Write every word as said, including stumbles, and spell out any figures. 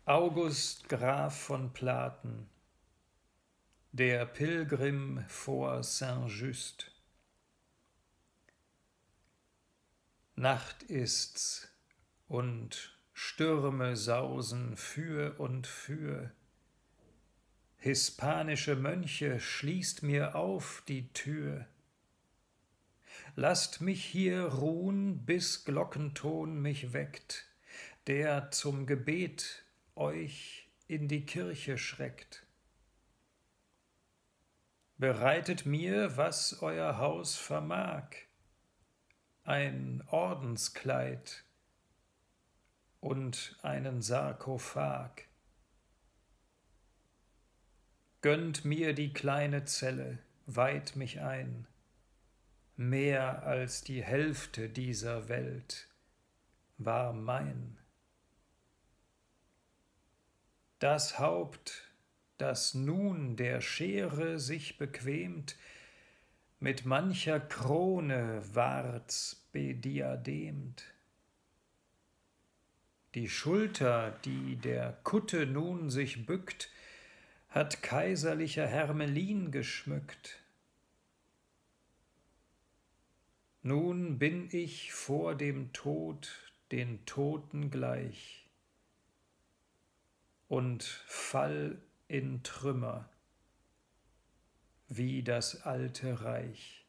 August Graf von Platen, der Pilgrim vor Saint-Just. Nacht ist's und Stürme sausen für und für. Hispanische Mönche, schließt mir auf die Tür. Lasst mich hier ruhn, bis Glockenton mich weckt, der zum Gebet euch in die Kirche schreckt. Bereitet mir, was euer Haus vermag, ein Ordenskleid und einen Sarkophag. Gönnt mir die kleine Zelle, weiht mich ein, mehr als die Hälfte dieser Welt war mein. Das Haupt, das nun der Schere sich bequemt, mit mancher Krone ward's bediademt. Die Schulter, die der Kutte nun sich bückt, hat kaiserlicher Hermelin geschmückt. Nun bin ich vor dem Tod den Toten gleich und fall in Trümmer wie das alte Reich.